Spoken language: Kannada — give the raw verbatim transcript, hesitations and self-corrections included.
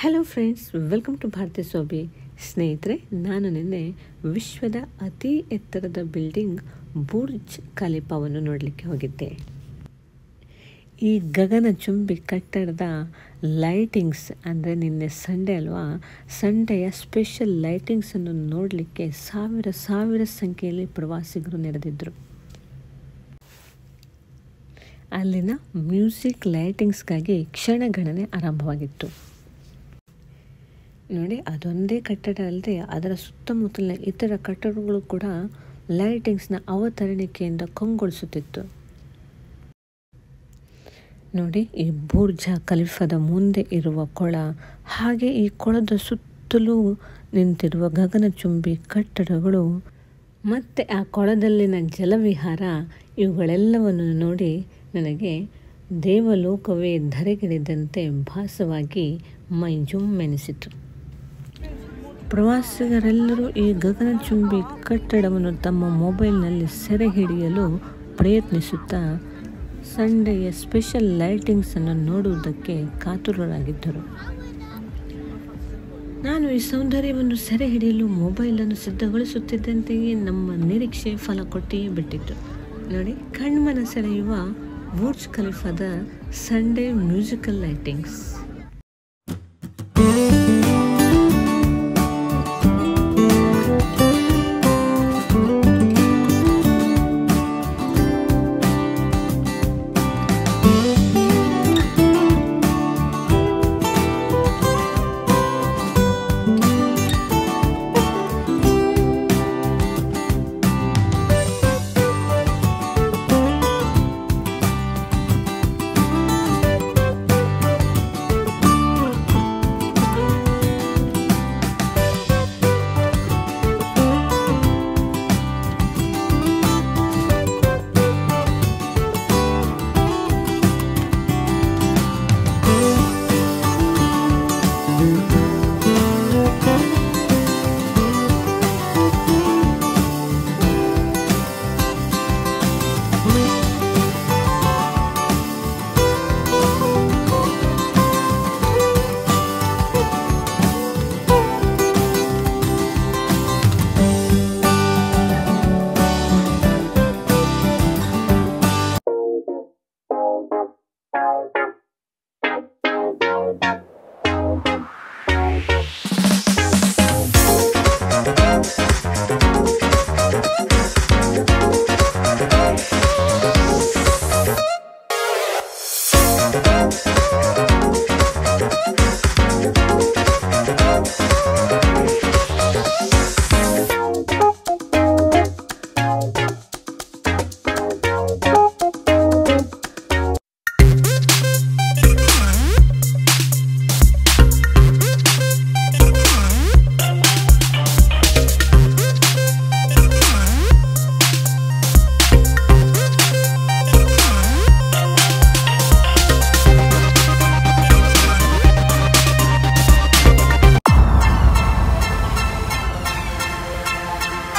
Hello friends, welcome to Bharati Sobi. ಸ್ನೇಹಿತರೆ, ನಾನು ನಿನ್ನೆ ವಿಶ್ವದ ಅತಿ ಎತ್ತರದ ಬಿಲ್ಡಿಂಗ್ ಬುರ್ಜ್ ಖಲೀಫಾವನ್ನು ನೋಡಲಿಕ್ಕೆ ಹೋಗಿದ್ದೆ. ಈ ಗಗನಚುಂಬಿ ಕಟ್ಟಡದ ಲೈಟಿಂಗ್ಸ್ ಅಂದರೆ ನಿನ್ನೆ ಸಂಡೇ ಅಲ್ವಾ, ಸಂಡೆಯ ಸ್ಪೆಷಲ್ ಲೈಟಿಂಗ್ಸನ್ನು ನೋಡಲಿಕ್ಕೆ ಸಾವಿರ ಸಾವಿರ ಸಂಖ್ಯೆಯಲ್ಲಿ ಪ್ರವಾಸಿಗರು ನೆರೆದಿದ್ದರು. ಅಲ್ಲಿನ ಮ್ಯೂಸಿಕ್ ಲೈಟಿಂಗ್ಸ್ಗಾಗಿ ಕ್ಷಣಗಣನೆ ಆರಂಭವಾಗಿತ್ತು. ನೋಡಿ, ಅದೊಂದೇ ಕಟ್ಟಡ ಅಲ್ಲದೆ ಅದರ ಸುತ್ತಮುತ್ತಲಿನ ಇತರ ಕಟ್ಟಡಗಳು ಕೂಡ ಲೈಟಿಂಗ್ಸ್ನ ಅವತರಣಿಕೆಯಿಂದ ಕಂಗೊಳಿಸುತ್ತಿತ್ತು. ನೋಡಿ, ಈ ಬುರ್ಜ್ ಖಲೀಫಾದ ಮುಂದೆ ಇರುವ ಕೊಳ, ಹಾಗೆ ಈ ಕೊಳದ ಸುತ್ತಲೂ ನಿಂತಿರುವ ಗಗನಚುಂಬಿ ಕಟ್ಟಡಗಳು ಮತ್ತು ಆ ಕೊಳದಲ್ಲಿನ ಜಲವಿಹಾರ, ಇವುಗಳೆಲ್ಲವನ್ನು ನೋಡಿ ನನಗೆ ದೇವಲೋಕವೇ ಧರೆಗಿಳಿದಂತೆ ಭಾಸವಾಗಿ ಮೈ ಜುಮ್ಮೆನಿಸಿತು. ಪ್ರವಾಸಿಗರೆಲ್ಲರೂ ಈ ಗಗನಚುಂಬಿ ಕಟ್ಟಡವನ್ನು ತಮ್ಮ ಮೊಬೈಲ್ನಲ್ಲಿ ಸೆರೆ ಹಿಡಿಯಲು ಪ್ರಯತ್ನಿಸುತ್ತಾ ಸಂಡೆಯ ಸ್ಪೆಷಲ್ ಲೈಟಿಂಗ್ಸನ್ನು ನೋಡುವುದಕ್ಕೆ ಕಾತುರರಾಗಿದ್ದರು. ನಾನು ಈ ಸೌಂದರ್ಯವನ್ನು ಸೆರೆ ಹಿಡಿಯಲು ಮೊಬೈಲನ್ನು ಸಿದ್ಧಗೊಳಿಸುತ್ತಿದ್ದಂತೆಯೇ ನಮ್ಮ ನಿರೀಕ್ಷೆ ಫಲ ಕೊಟ್ಟೇ ಬಿಟ್ಟಿತ್ತು. ನೋಡಿ, ಕಣ್ಮನ ಸೆಳೆಯುವ ಬುರ್ಜ್ ಖಲೀಫಾದ ಸಂಡೇ ಮ್ಯೂಸಿಕಲ್ ಲೈಟಿಂಗ್ಸ್.